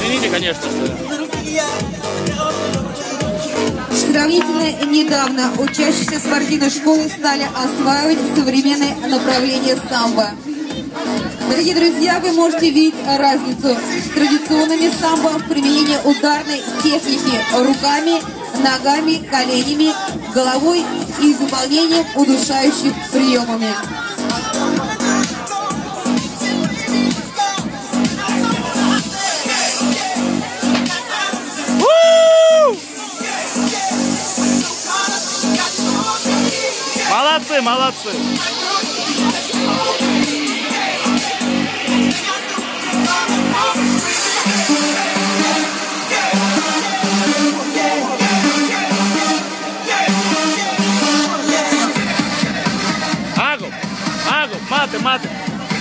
извините, конечно же. Сравнительно недавно учащиеся спортивной школы стали осваивать современные направления самбо. Дорогие друзья, вы можете видеть разницу с традиционными самбо в применении ударной техники руками, ногами, коленями, головой и выполнением удушающих приемами. Молодцы, молодцы! Água, mate.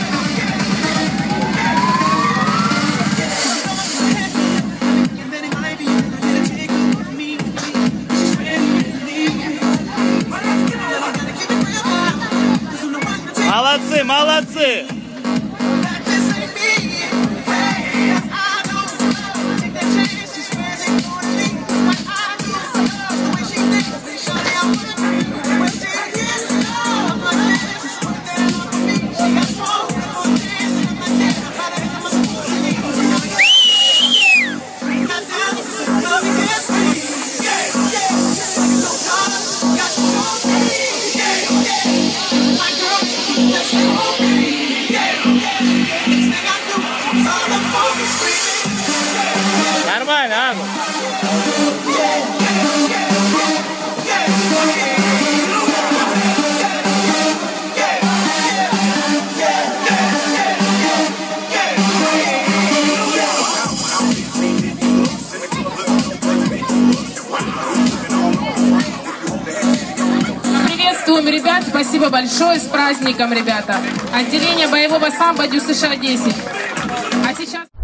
Молодцы! Нормально, Агу. Приветствуем ребят, спасибо большое, с праздником, ребята. Отделение боевого самбо ДЮСШ-10. А сейчас...